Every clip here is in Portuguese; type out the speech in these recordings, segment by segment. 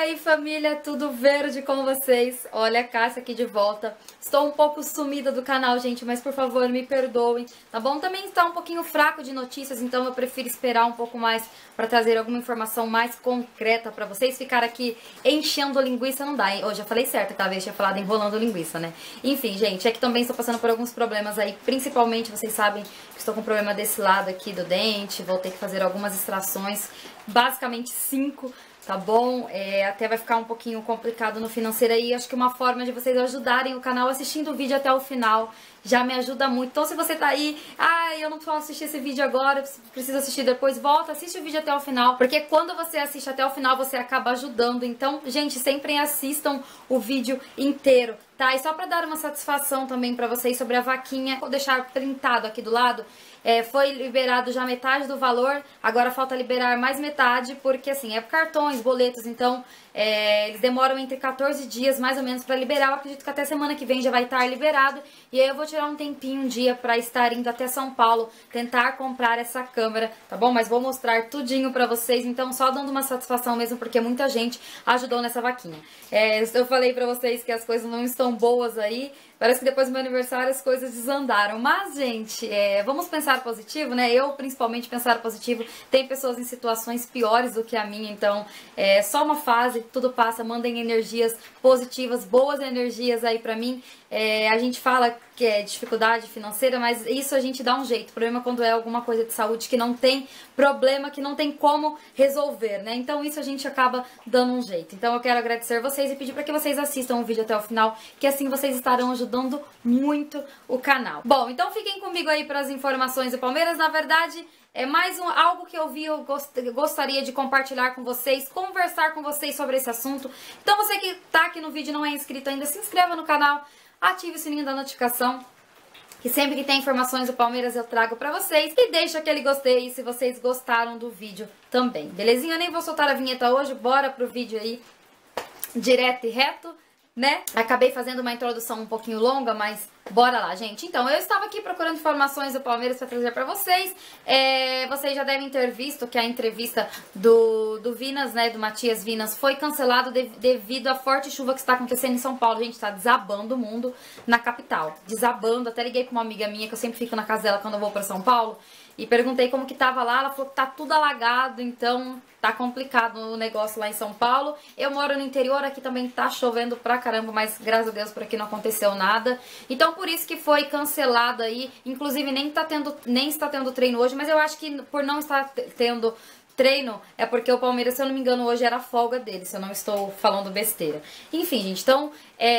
aí, família, tudo verde com vocês? Olha a Cássia aqui de volta. Estou um pouco sumida do canal, gente, mas por favor me perdoem, tá bom? Também está um pouquinho fraco de notícias, então eu prefiro esperar um pouco mais para trazer alguma informação mais concreta para vocês. Ficar aqui enchendo linguiça não dá, hein? Hoje eu falei certo, aquela vez tinha falado enrolando linguiça, né? Enfim, gente, é que também estou passando por alguns problemas aí, principalmente, vocês sabem que estou com um problema desse lado aqui do dente, vou ter que fazer algumas extrações, basicamente 5, tá bom? Até vai ficar um pouquinho complicado no financeiro aí. Acho que uma forma de vocês ajudarem o canal assistindo o vídeo até o final já me ajuda muito. Então se você tá aí, eu não posso assistir esse vídeo agora, preciso assistir depois, volta, assiste o vídeo até o final, porque quando você assiste até o final, você acaba ajudando. Então, gente, sempre assistam o vídeo inteiro, tá? E só pra dar uma satisfação também pra vocês sobre a vaquinha, vou deixar printado aqui do lado. Foi liberado já metade do valor, agora falta liberar mais metade, porque assim, é cartões, boletos, então eles demoram entre 14 dias mais ou menos pra liberar. Eu acredito que até semana que vem já vai estar liberado, e aí eu vou tirar um tempinho, um dia, pra estar indo até São Paulo, tentar comprar essa câmera, tá bom? Mas vou mostrar tudinho pra vocês, então só dando uma satisfação mesmo, porque muita gente ajudou nessa vaquinha. Eu falei pra vocês que as coisas não estão boas aí, parece que depois do meu aniversário as coisas desandaram. Mas, gente, vamos pensar positivo, né? Eu, principalmente, pensar positivo. Tem pessoas em situações piores do que a minha, então é só uma fase, tudo passa. Mandem energias positivas, boas energias aí pra mim. A gente fala que é dificuldade financeira, mas isso a gente dá um jeito. O problema é quando é alguma coisa de saúde que não tem problema, que não tem como resolver, né? Então isso a gente acaba dando um jeito. Então eu quero agradecer vocês e pedir para que vocês assistam o vídeo até o final, que assim vocês estarão ajudando muito o canal. Bom, então fiquem comigo aí para as informações do Palmeiras. Na verdade, é mais algo que eu vi, eu gostaria de compartilhar com vocês, conversar com vocês sobre esse assunto. Então você que tá aqui no vídeo e não é inscrito ainda, se inscreva no canal, ative o sininho da notificação, que sempre que tem informações do Palmeiras eu trago pra vocês. E deixa aquele gostei se vocês gostaram do vídeo também, belezinha? Eu nem vou soltar a vinheta hoje, bora pro vídeo aí, direto e reto, né? Acabei fazendo uma introdução um pouquinho longa, mas bora lá, gente. Então, eu estava aqui procurando informações do Palmeiras para trazer para vocês. Vocês já devem ter visto que a entrevista do Vinas, né, do Matias Vinas, foi cancelada devido à forte chuva que está acontecendo em São Paulo. Gente, tá desabando o mundo na capital. Desabando. Até liguei para uma amiga minha, que eu sempre fico na casa dela quando eu vou para São Paulo, e perguntei como que tava lá. Ela falou que tá tudo alagado, então tá complicado o negócio lá em São Paulo. Eu moro no interior, aqui também tá chovendo pra caramba, mas graças a Deus por aqui não aconteceu nada. Então por isso que foi cancelado aí, inclusive nem está tendo treino hoje, mas eu acho que por não estar tendo treino é porque o Palmeiras, se eu não me engano, hoje era a folga dele, se eu não estou falando besteira. Enfim, gente, então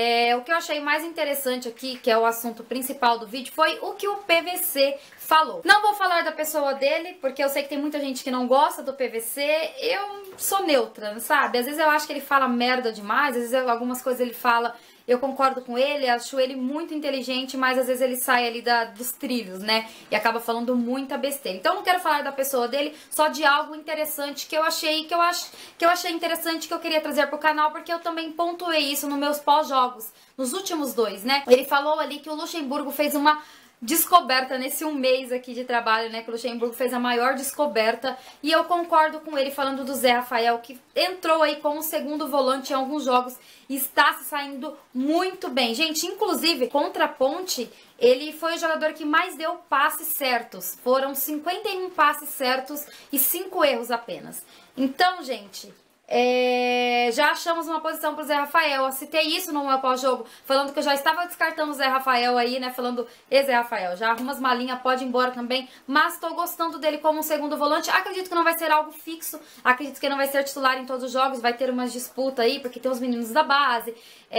o que eu achei mais interessante aqui, que é o assunto principal do vídeo, foi o que o PVC falou. Não vou falar da pessoa dele, porque eu sei que tem muita gente que não gosta do PVC. Eu sou neutra, sabe? Às vezes eu acho que ele fala merda demais, às vezes algumas coisas ele fala, eu concordo com ele, acho ele muito inteligente, mas às vezes ele sai ali dos trilhos, né? E acaba falando muita besteira. Então eu não quero falar da pessoa dele, só de algo interessante que eu achei interessante, que eu queria trazer pro canal, porque eu também pontuei isso nos meus pós-jogos, nos últimos 2, né? Ele falou ali que o Luxemburgo fez uma descoberta nesse 1 mês aqui de trabalho, né, que o Luxemburgo fez a maior descoberta, e eu concordo com ele falando do Zé Rafael, que entrou aí como segundo volante em alguns jogos e está se saindo muito bem. Gente, inclusive, contra a Ponte, ele foi o jogador que mais deu passes certos. Foram 51 passes certos e 5 erros apenas. Então, gente, já achamos uma posição pro Zé Rafael. Eu citei isso no meu pós-jogo, falando que eu já estava descartando o Zé Rafael aí, né? Falando, Zé Rafael, já arruma as malinhas, pode ir embora também. Mas tô gostando dele como um segundo volante. Acredito que não vai ser algo fixo. Acredito que não vai ser titular em todos os jogos. Vai ter umas disputas aí, porque tem os meninos da base.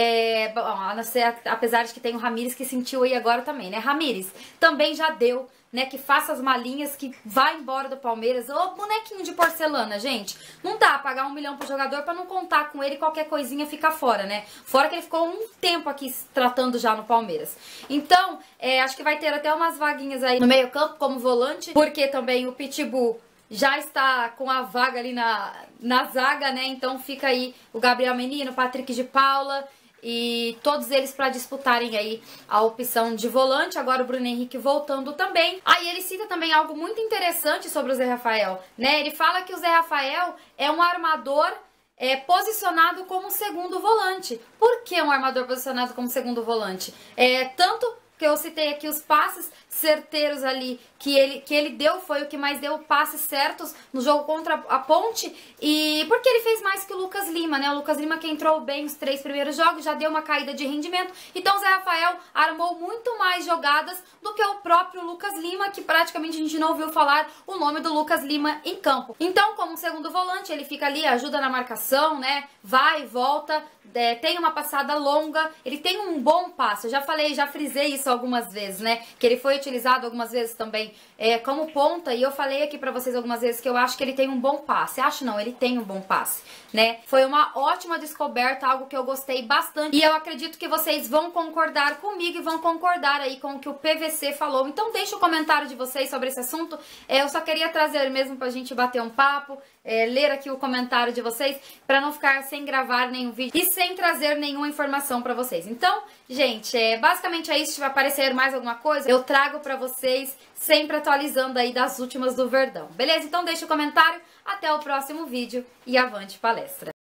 Apesar de que tem o Ramires, que sentiu aí agora também, né? Ramires também já deu, né, que faça as malinhas, que vai embora do Palmeiras. Ô, bonequinho de porcelana, gente. Não dá pagar 1 milhão pro jogador pra não contar com ele, qualquer coisinha fica fora, né? Fora que ele ficou um tempo aqui se tratando já no Palmeiras. Então, acho que vai ter até umas vaguinhas aí no meio campo como volante, porque também o Pitbull já está com a vaga ali na zaga, né? Então fica aí o Gabriel Menino, Patrick de Paula e todos eles para disputarem aí a opção de volante. Agora o Bruno Henrique voltando também. Aí ele cita também algo muito interessante sobre o Zé Rafael, né? Ele fala que o Zé Rafael é um armador posicionado como segundo volante. Por que um armador posicionado como segundo volante? Tanto que eu citei aqui os passes certeiros ali que ele deu, foi o que mais deu passes certos no jogo contra a Ponte, e porque ele fez mais que o Lucas Lima, né? O Lucas Lima, que entrou bem os 3 primeiros jogos, já deu uma caída de rendimento, então o Zé Rafael armou muito mais jogadas do que o próprio Lucas Lima, que praticamente a gente não ouviu falar o nome do Lucas Lima em campo. Então, como segundo volante, ele fica ali, ajuda na marcação, né? Vai e volta, tem uma passada longa, ele tem um bom passe. Eu já falei, já frisei isso algumas vezes, né? Que ele foi utilizado algumas vezes também como ponta, e eu falei aqui pra vocês algumas vezes que eu acho que ele tem um bom passe. Acho não, ele tem um bom passe, né? Foi uma ótima descoberta, algo que eu gostei bastante, e eu acredito que vocês vão concordar comigo e vão concordar aí com o que o PVC falou. Então deixa o comentário de vocês sobre esse assunto. Eu só queria trazer mesmo pra gente bater um papo, ler aqui o comentário de vocês, pra não ficar sem gravar nenhum vídeo e sem trazer nenhuma informação pra vocês. Então, gente, basicamente é isso. Se vai aparecer mais alguma coisa, eu trago pra vocês, sempre atualizando aí das últimas do Verdão. Beleza? Então deixa o comentário, até o próximo vídeo e avante palestra!